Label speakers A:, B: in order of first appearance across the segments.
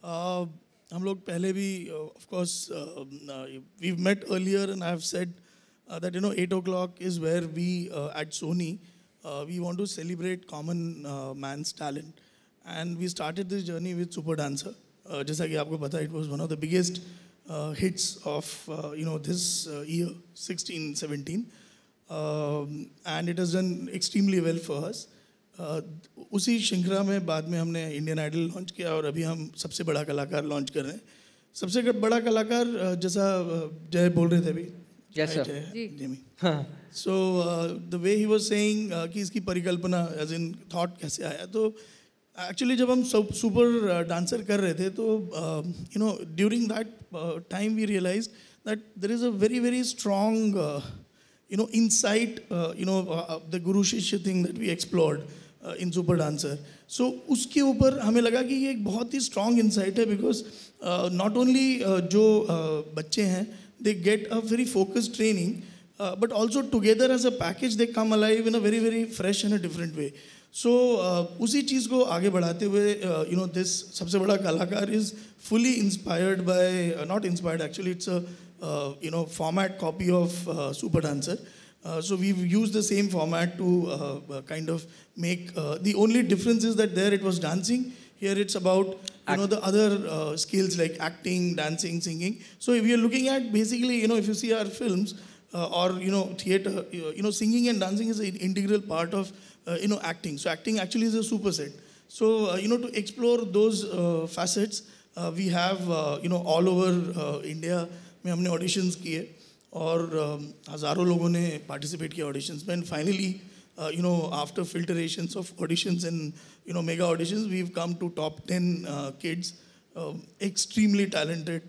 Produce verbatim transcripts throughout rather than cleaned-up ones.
A: Uh, हम लोग पहले भी uh, of course uh, uh, we've met earlier and I've said uh, that you know eight o'clock is where we uh, at Sony uh, we want to celebrate common uh, man's talent and we started this journey with Super Dancer. Uh, जैसा कि आपको पता, it was one of the biggest uh, hits of uh, you know this uh, year sixteen seventeen um, and it has done extremely well for us. Uh, उसी श्रृंखला में बाद में हमने इंडियन आइडल लॉन्च किया और अभी हम सबसे बड़ा कलाकार लॉन्च कर रहे हैं. सबसे बड़ा कलाकार uh, जैसा uh, जय बोल रहे थे अभी.
B: Yes, sir.
A: Jimmy. So uh, the way he was saying uh, कि इसकी परिकल्पना as in thought कैसे आया, तो actually जब हम सुपर डांसर कर रहे थे तो uh, you know during that uh, time we realized that there is a very very strong uh, you know insight uh, you know uh, the Guru Shishya thing that we explored uh, in Super Dancer. So उसके ऊपर हमें लगा कि ये एक बहुत ही strong insight है because uh, not only uh, जो uh, बच्चे हैं they get a very focused training uh, but also together as a package they come alive in a very very fresh and a different way. So uh, उसी चीज़ को आगे बढ़ाते हुए uh, you know this सबसे बड़ा कलाकार is fully inspired by uh, not inspired actually it's a uh, you know format copy of uh, Super Dancer. Uh, so we've used the same format to uh, uh, kind of make uh, the only difference is that there it was dancing, here it's about you Act. know the other uh, skills like acting, dancing, singing. So if you're looking at basically you know if you see our films uh, or you know theater, you know singing and dancing is an integral part of uh, you know acting. So acting actually is a superset. So uh, you know to explore those uh, facets uh, we have uh, you know all over uh, India में हमने auditions किए और uh, हज़ारों लोगों ने participate किया auditions में and finally uh, you know after filtrations of auditions and you know mega auditions we've come to top ten uh, kids uh, extremely talented.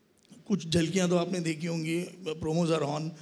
A: कुछ झलकियाँ तो आपने देखी होंगी, promos are on.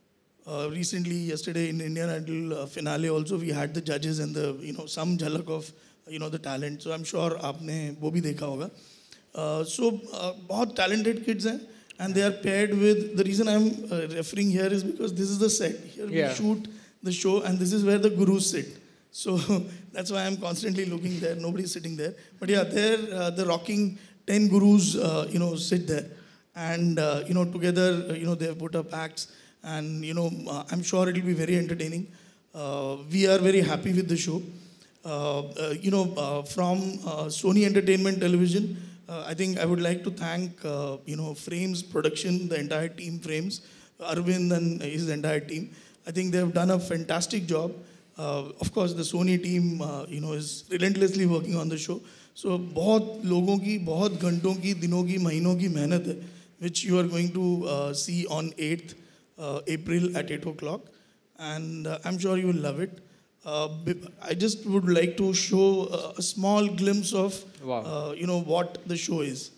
A: Uh, recently, yesterday in Indian Idol uh, finale also we had the judges and the you know some jhalak of you know the talent. So I'm sure आपने वो भी देखा होगा. Uh, so uh, बहुत talented kids हैं and they are paired with, the reason I'm uh, referring here is because this is the set. Here yeah. we shoot the show and this is where the gurus sit. So that's why I'm constantly looking there. Nobody's sitting there. But yeah, there uh, the rocking ten gurus uh, you know sit there and uh, you know together uh, you know they have put up acts. And you know, uh, I'm sure it will be very entertaining. Uh, we are very happy with the show. Uh, uh, you know, uh, from uh, Sony Entertainment Television, uh, I think I would like to thank uh, you know Frames Production, the entire team Frames, Arvind and his entire team. I think they have done a fantastic job. Uh, of course, the Sony team uh, you know is relentlessly working on the show. So, बहुत लोगों की, बहुत घंटों की, दिनों की, महीनों की मेहनत है, which you are going to uh, see on eighth. Uh, April at eight o'clock and uh, I'm sure you will love it. Uh, I just would like to show uh, a small glimpse of wow. uh, you know what the show is.